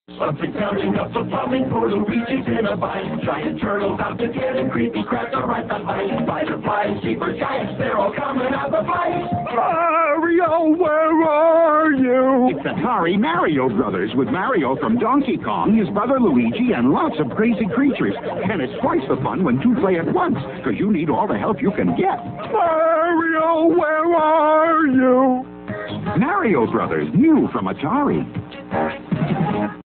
Something coming up the plumbing for Luigi's in a bind. Giant turtles out to get and creepy crabs are right behind. Butterflies, super giants, they're all coming out the fight. Mario, where are you? It's Atari Mario Brothers with Mario from Donkey Kong, his brother Luigi, and lots of crazy creatures. And it's twice the fun when two play at once, because you need all the help you can get. Mario, where are you? Mario Brothers, new from Atari.